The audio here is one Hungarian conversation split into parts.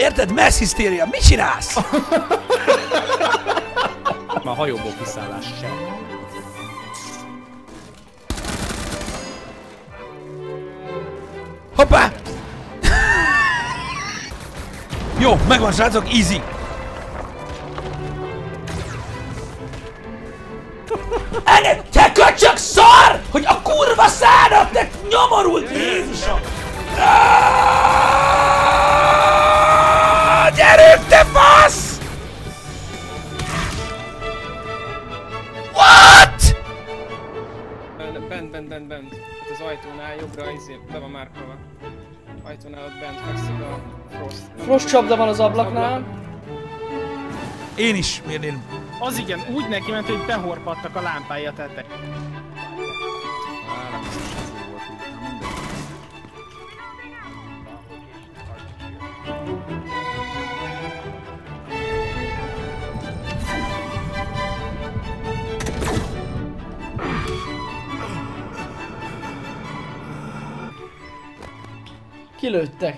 Érted? Mass hysteria. Mit csinálsz? Már hajóból kiszállás sem. Hoppá! Jó, megvan srácok, easy! Engem, te köcsög szar! Hogy a kurva szánatnek nyomorult Jézusom! Gyerünk, te fasz! What? Bent. Hát az ajtónál jobbra be van márkolva. Ajtónál ott bent fekszik a Frost. Frost csapda van az ablaknál. Én is, miért én? Az igen, úgy neki ment, hogy behorpadtak a lámpái a tetején. Nem biztos ez volt így. Kilőttek.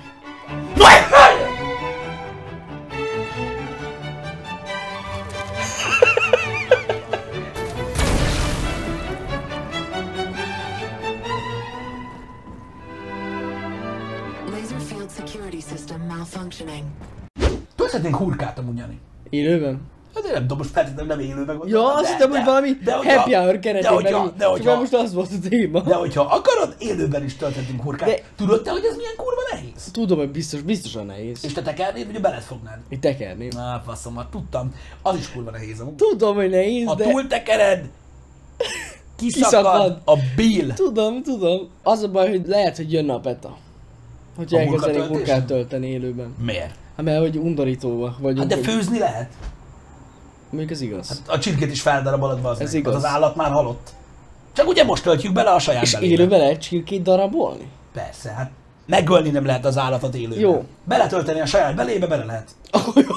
Laser field security system malfunctioning. Tudhatnénk hurkát amúgy, Jani. Élőben? Hát én nem tudom, most feltétlenül nem élőben gondolom. Ja, azt hittem, hogy valami happy hour keretében. Csak most az volt a téma. De hogyha akarod, élőben is tölthetünk hurkát. Tudod te, hogy ez milyen kurva nehéz? Tudom, hogy biztosan nehéz. És te tekernéd, vagy beled fognád? Itt tekerném. Na, faszomat, tudtam. Az is kurva nehéz amúgy. Tudom, hogy nehéz, Ha de... túltekered, kiszakad a bill. Tudom. Az a baj, hogy lehet, hogy jönne a peta. Hogyha elkezdenék hurkát tölteni élőben. Miért? Hát mert hogy undorítóba vagyunk. Hát de főzni lehet. Még ez igaz. Hát a csirkét is feldarabolod be az Ez meg. igaz. Az állat már halott. Csak ugye most töltjük bele a saját És belébe. élőben lehet csirkét darabolni? Persze, hát megölni nem lehet az állatot élőben. Jó. Beletölteni a saját belébe, bele lehet. Jó.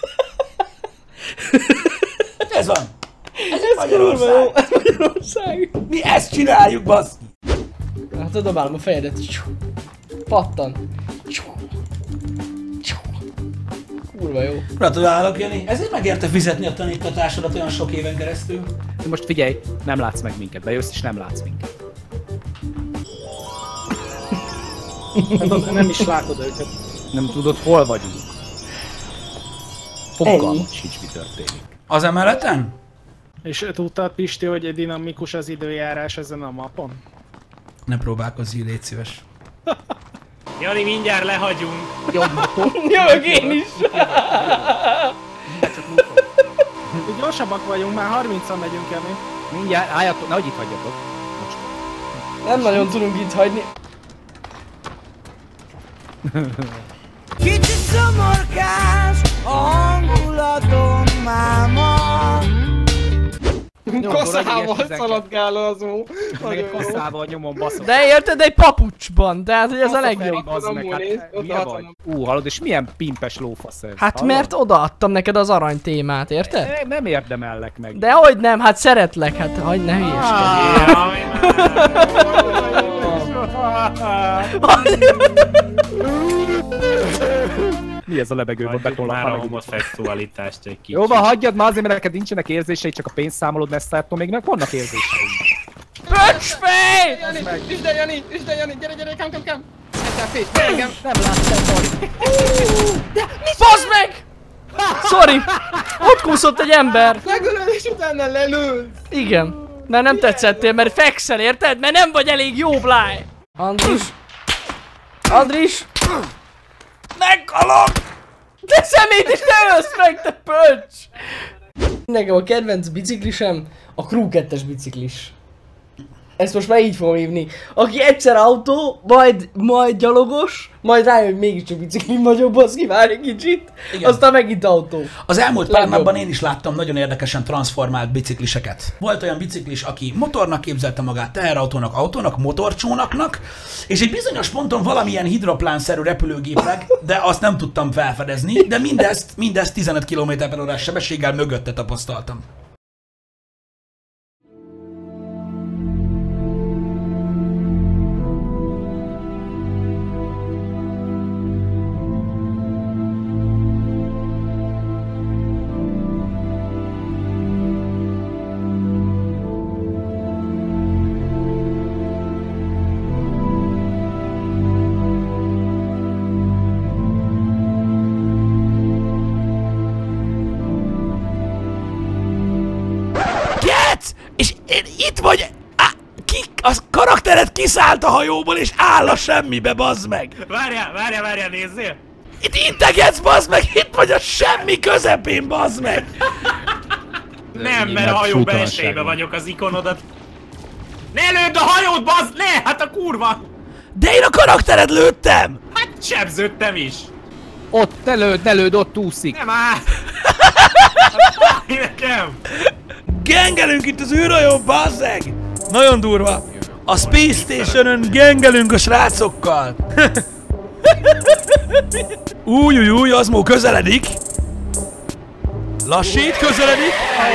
Ez van. Ez Kurva jó, Magyarország. ez Magyarország. Mi ezt csináljuk, baszki. Hát dobálom a fejedet. Pattan. Kurva jó. Gratulálok, Jani. Ezért megérte fizetni a tanítatásodat olyan sok éven keresztül. De most figyelj, nem látsz meg minket. Bejössz és nem látsz minket. Nem is látod őket. Nem tudod, hol vagyunk. Fogalmat sincs, mi történik. Az emeleten? És tudtad, Pisti, hogy dinamikus az időjárás ezen a mapon? Ne próbálkozz, légy szíves. Jani, mindjárt lehagyunk. Jövök én is. Gyorsabbak vagyunk, már 30-an megyünk, Jani. Mindjárt, álljatok, nehogy itt hagyjatok. Most. Nem nagyon tudunk itt hagyni. Kicsit szomorkás a hangulatom máma. Koszával szaladgál az ó. Meg egy kasszával nyomom baszok. De érted, egy papucsban, tehát hogy ez a legjobb. Bazd meg, hát milyen vagy? Hallod, és milyen pimpes lófasz ez? Hát hallod? mert odaadtam neked az arany témát, érted? Nem érdemellek meg. Dehogy nem, hát szeretlek, hát hagyd ne hülyeskedj. Mi ez a lebegőben betonlak? Már a homoszexualitást egy kicsit. Jó van, hagyjad már azért, mert neked nincsenek érzéseid, csak a pénzt számolod Nesztártól, még meg vannak érzéseid. Pöcsfej! Jani, üsd el, Jani, gyere, come. Engem. Nem láttam, Bari. Bazd meg! Sorry! Ott kúszott egy ember! Megölöd és utána lelőd. Igen. Mert nem tetszettél, mert fekszel, érted? Mert nem vagy elég jó, Bláj! Andris! Meghalok! Te szemét is ne ölsz meg, te pöcs! Nekem a kedvenc biciklisem a Crew 2-es biciklis. Ezt most már így fogom hívni. Aki egyszer autó, majd gyalogos, majd rájön, hogy mégiscsak biciklin vagyok, baszki, várj egy kicsit. Igen. Aztán megint autó. Az elmúlt pár Legjobb. napban én is láttam nagyon érdekesen transformált bicikliseket. Volt olyan biciklis, aki motornak képzelte magát, teherautónak, motorcsónaknak, és egy bizonyos ponton valamilyen hidroplánszerű repülőgépnek, de azt nem tudtam felfedezni, de mindezt 15 km/h sebességgel mögötte tapasztaltam. Itt vagy! A karaktered kiszállt a hajóból és áll a semmibe, bazd meg! Várjál, nézzél! Itt integetsz, bazd meg! Itt vagy a semmi közepén, bazd meg! Nem, mert a hajó belsejében vagyok, az ikonodat. Ne lőd a hajót, bazd! Ne! Hát a kurva! De én a karaktered lőttem! Hát sebződtem is! Ott, ne lőd, ott úszik. Nem áll! Nekem! Gengelünk itt az űrhajón, bazzeg! Nagyon durva! A Space Station-ön gengelünk a srácokkal! Új, Azmó közeledik! Lassít, közeledik!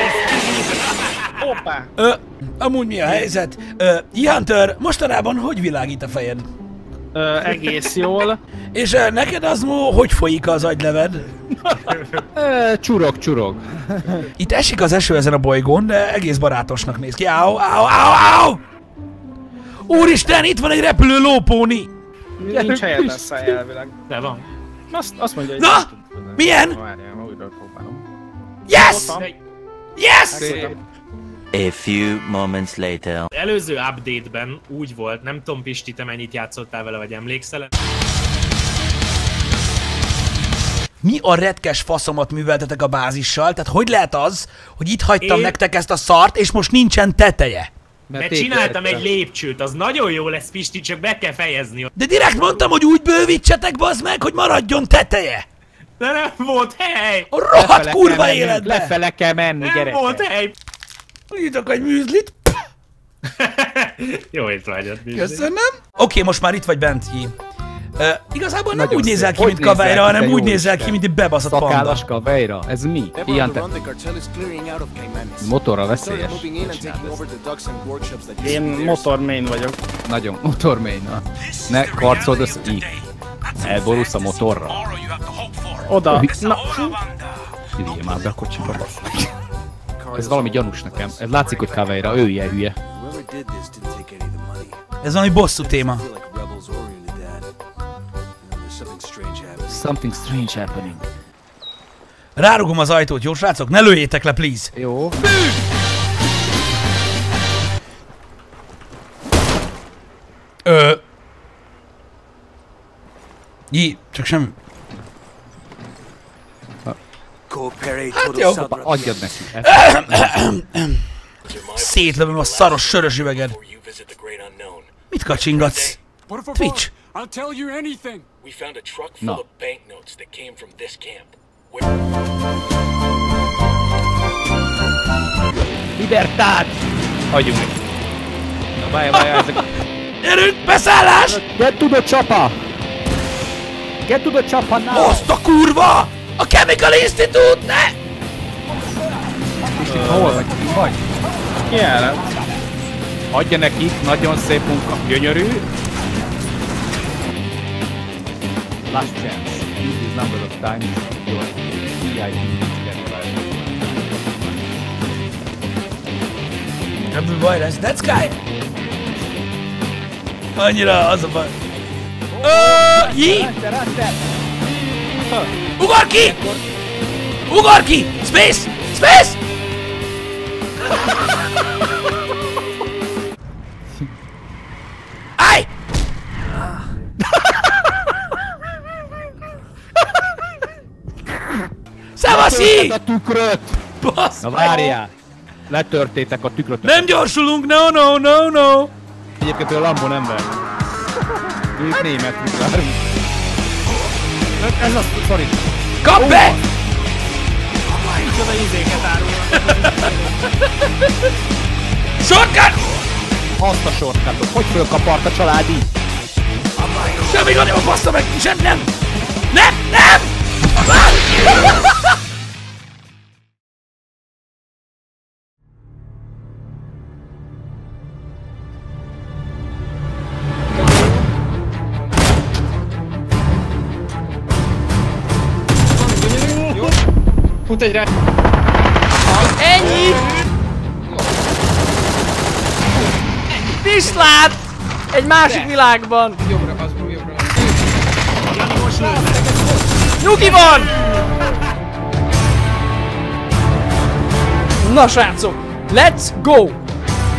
Hoppá! Amúgy mi a helyzet? E-Hunter, mostanában hogy világít a fejed? Egész jól. És neked, Azmó, hogy folyik az agyleved? Csurog. Itt esik az eső ezen a bolygón, de egész barátosnak néz ki. Au! Úristen, itt van egy repülő lópóni! Nincs helyed lesz elvileg. De van. Azt mondja, hogy... Na! Milyen? Várjál, újra próbálom. Yes! Ott van. Yes! A few moments later. Előző update-ben úgy volt, nem tudom Pisti, te mennyit játszottál vele, vagy emlékszel? Mi a retkes faszomat műveltetek a bázissal? Tehát hogy lehet az, hogy itt hagytam nektek ezt a szart, és most nincsen teteje? Mert csináltam egy lépcsőt, az nagyon jó lesz, Pisti, csak be kell fejezni. De direkt mondtam, hogy úgy bővítsetek, bazd meg, hogy maradjon teteje! De nem volt hely! A rohadt kurva életbe! Lefele kell menni, Nem gyerekek. volt hely! Nyitok egy műzlit. Jó étvágyat, Pisti. Köszönöm. Oké, most már itt vagy bent, J. Igazából nem Nagyon úgy nézel szép. ki, mint Hogy nézel Kaveira, ki, hanem te úgy jó nézel Isten? ki, mint egy bebaszott panda. Szakállas Kaveira? Ez mi? Ilyen te... Motorra veszélyes. Én motor main vagyok. Nagyon motormain, na. Ne karcold össze így. Elborulsz a motorra. Oda. Na, Üljél már be a kocsiba, bassz meg. Ez valami gyanús nekem. Ez látszik, hogy Kaveira, ő ilyen hülye. Ez valami bosszú téma. Something strange happening. Rárugom az ajtót, jó srácok? Ne lőjétek le, please! Jó. J, csak semmi. Hát jó. Adjad neki. Szétlövöm a szaros sörös üveged. Mit kacsingatsz? Twitch. I'll tell you anything. We found a truck full of banknotes that came from this camp. Libertad! Hagyjunk neki. Na várj, ezek... Gyerünk, beszállás! Get to the chopper! Get to the chopper now! Azt a kurva! A Chemical Institute, ne! Hol vagy? Mi vagy? ilyen lett. Adja nekik, nagyon szép munka. Gyönyörű. Last chance. Use this number of times your CID Ebből baj lesz, that's guy! Annyira az a baj. J! Ugor ki! Ugor ki! Space! Space! Állj! Szevasz, J! a tükröt! Basz Na meg! várjál! Letörtétek a tükröt. Nem gyorsulunk, no! Egyébként a Lambon ember. Ők német várunk. Ez az, sorry. Kap be! Micsoda izéket árulnak. Shortcut! Azt a shortcutot. Hogy fölkapart a család így? Semmi gond, nem bassza meg! Sem, nem! Nem! Fut egy rá. Ennyi! Viszlát! Egy másik világban! Jobbra, az jobbra. Jani, most lőd! Nyugi van! Na srácok, let's go!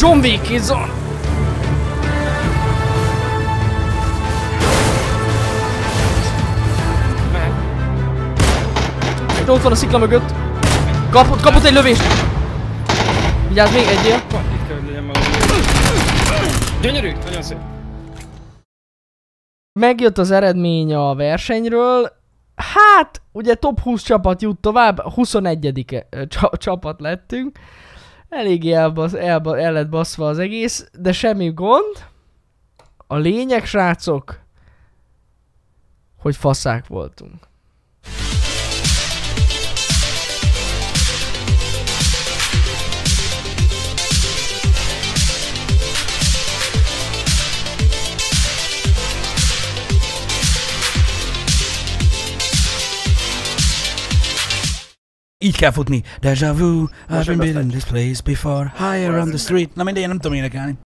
John Wick-izon! És ott van a szikla mögött. Kapott egy lövést! Vigyázz, még egyél. Itt kell, hogy legyen valami. Gyönyörű, nagyon szép. Megjött az eredmény a versenyről. Hát, ugye top 20 csapat jut tovább, 21. Csapat lettünk. Eléggé el lett baszva az egész, de semmi gond. A lényeg, srácok, hogy faszák voltunk. Így kell futni. Deja vu, I've been in this place before. Higher on the street. Na mindegy, nem tudom énekelni.